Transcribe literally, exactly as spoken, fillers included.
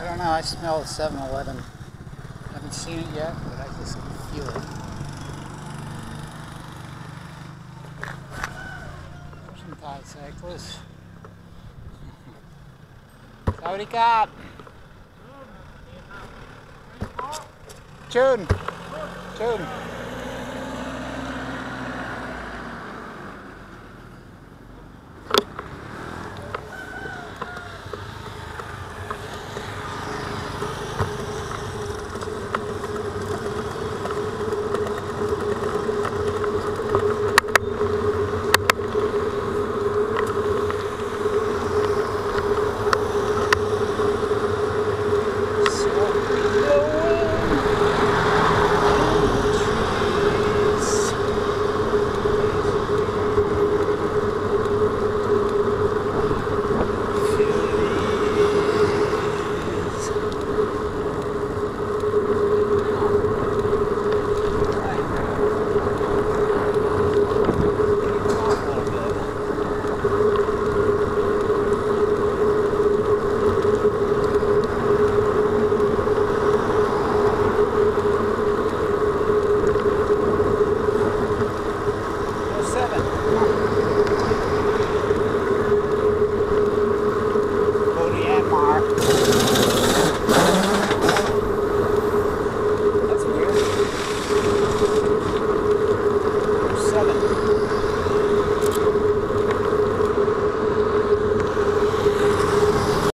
I don't know, I smell a seven eleven. Haven't seen it yet, but I just feel it. Some Thai cyclists. Howdy cop. Chun. Chun.